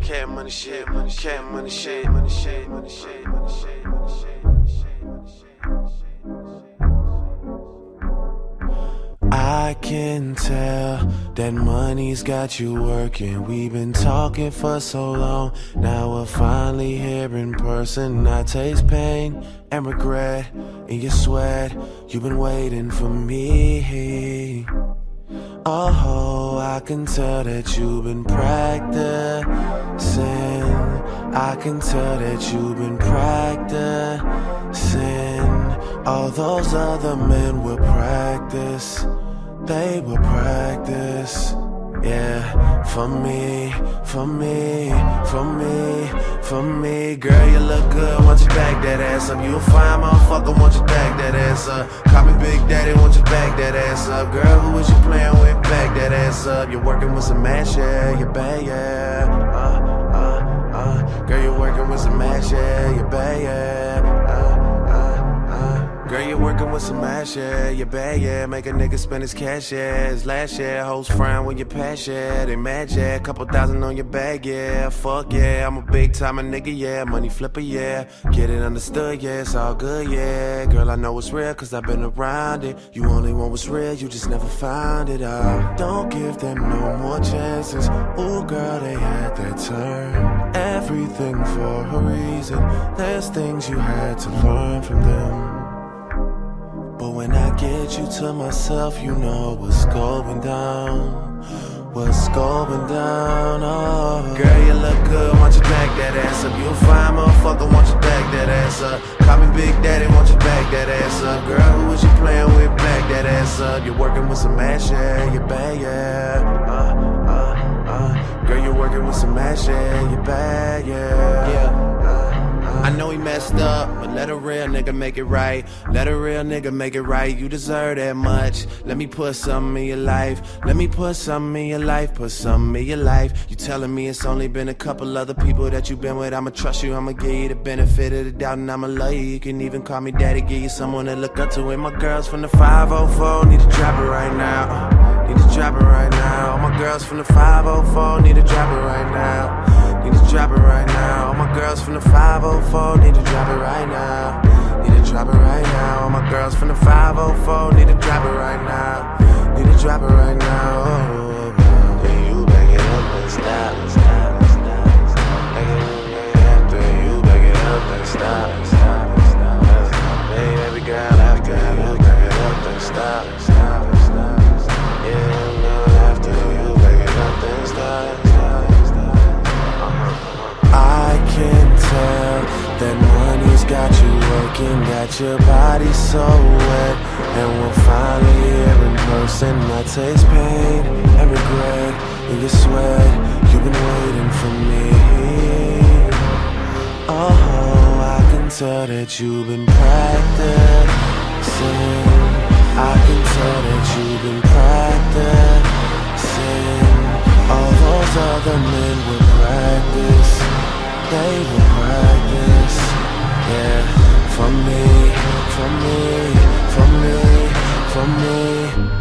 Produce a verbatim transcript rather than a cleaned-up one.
Cat money shit, cat money shit, money shit, money shit, money shit, money shit, money shit, money shit. I can tell that money's got you working. We've been talking for so long, now we're finally here in person. I taste pain and regret in your sweat. You've been waiting for me. Oh, I can tell that you've been practicing. I can tell that you've been practicing. All those other men will practice. They will practice. Yeah, for me, for me, for me, for me. Girl, you look good, want you back that ass up. You a fine motherfucker, want you back that ass up. Call me Big Daddy, want you back that ass up. Girl, who was you playing with? Back that ass up. You're working with some ass, yeah, you bad, yeah. Uh, uh, uh. Girl, you're working with some ass, yeah, you bad, yeah. Girl, you're working with some ass, yeah, you bad, yeah. Make a nigga spend his cash, yeah. His last year, hoes frown when you pass, yeah. They mad, yeah. Couple thousand on your bag, yeah. Fuck, yeah. I'm a big time a nigga, yeah. Money flipper, yeah. Get it understood, yeah. It's all good, yeah. Girl, I know it's real, cause I've been around it. You only want what's real, you just never found it out. Don't give them no more chances. Ooh, girl, they had that turn. Everything for a reason. There's things you had to learn from them. But when I get you to myself, you know what's going down. What's going down, oh. Girl, you look good, want you back that ass up. You a fine motherfucker, want you back that ass up. Call me Big Daddy, want you back that ass up. Girl, who was you playing with? Back that ass up. You're working with some ass, yeah, you bad, yeah. Uh, uh, uh. Girl, you're working with some ass, yeah, you bad, yeah. Yeah. I know he messed up, but let a real nigga make it right. Let a real nigga make it right. You deserve that much. Let me put something in your life. Let me put something in your life. Put something in your life. You telling me it's only been a couple other people that you've been with. I'ma trust you, I'ma give you the benefit of the doubt, and I'ma love you. You can even call me daddy, give you someone to look up to. And my girls from the five oh four need to drop it right now. Need to drop it right now. All my girls from the five oh four need to drop it right now. Need to drop it right now. All my girls from the five oh four need to drop it right now. Need to drop it right now. All my girls from the five oh four need to drop it right now. Need to drop it right now. Oh, oh. Then you back it up and stop, stop, stop, stop. Back it up, after you back it up and stop, stop, stop. Hey, baby girl, after you back it up and stop, stop, stop, stop. Yeah, girl, after you back it up and stop. I can tell that money's got you working, got your body so wet, and we're finally here in person. I taste pain and regret in your sweat. You've been waiting for me. Oh, I can tell that you've been practicing. I can tell that you've been practicing. All those other men will practice. They will practice, yeah. For me, for me, for me, for me.